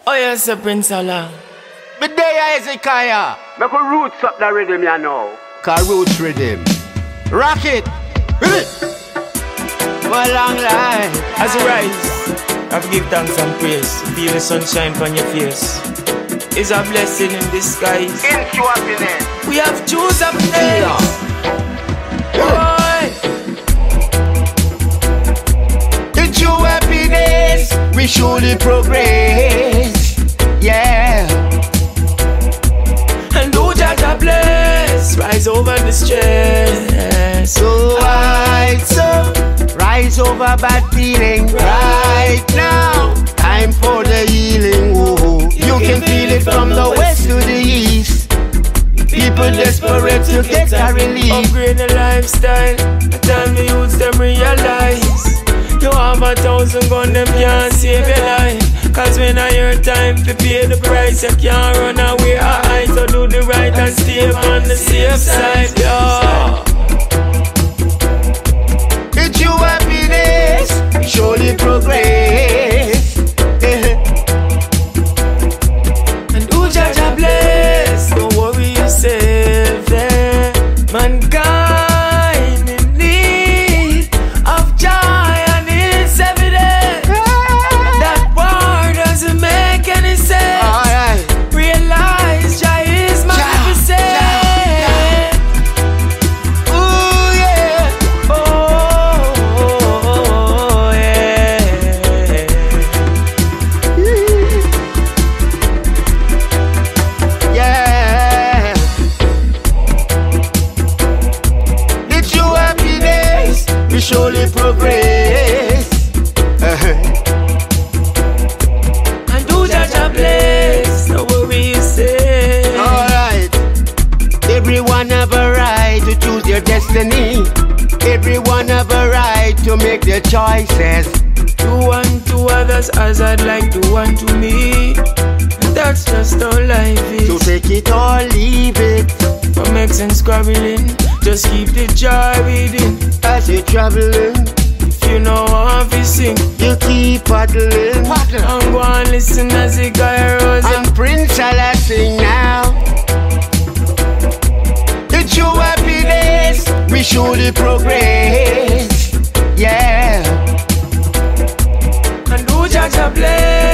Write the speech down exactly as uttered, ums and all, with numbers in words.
Oh yes, Sir Prince Allah. But there Ezekiah. Make a roots up the rhythm you know. Cause roots rhythm. Rock it. For a long life. As you rise, I have to give thanks and praise. Feel the sunshine on your face. It's a blessing in disguise. Into happiness. We have choose happiness. Boy. It's your happiness. We surely progress. Yeah. And do Jaja bless. Rise over the stress. So rise up. Rise over bad feeling. Right now. Time for the healing. Whoa. You can feel it from the west to the east. People desperate to get a relief. Upgrade the lifestyle. I tell me youths them realize. You have a thousand gun, them can't save your life. Cause when I hear time to pay the price, you can't run away. I so do the right and stay on the safe side, yeah. It's your happiness, surely progress. And do Jaja bless, don't worry yourself there. Mankind in need of joy, and it's evident that war doesn't make any sense. Alright. Realize Jah is magnificent. Ooh yeah. Oh, oh, yeah. Yeah. It's your happiness, we surely progress. And do Jaja bless, no worry you say. Alright. Everyone have a right to choose their destiny. Everyone have a right to make their choices. Do unto others as I'd like to unto me. That's just how life So is. take it or leave it. From X and squabbling, just keep the joy within. As you're traveling, If you know how to sing, you keep paddling. I'm going to listen as Ezekiah Rose. And Prince Allah sing now. It's your happiness, we surely progress. Yeah. And do Jaja bless.